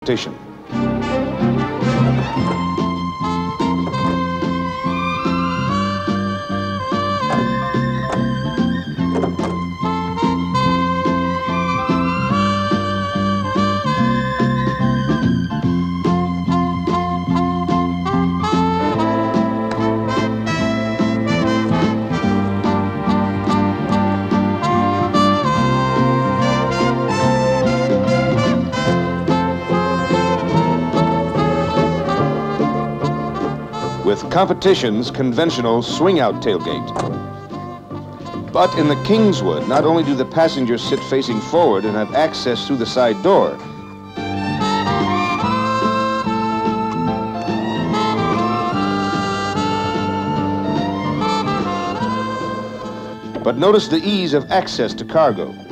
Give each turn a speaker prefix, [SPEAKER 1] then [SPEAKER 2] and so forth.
[SPEAKER 1] competition. With competition's conventional swing-out tailgate. But in the Kingswood, not only do the passengers sit facing forward and have access through the side door, but notice the ease of access to cargo.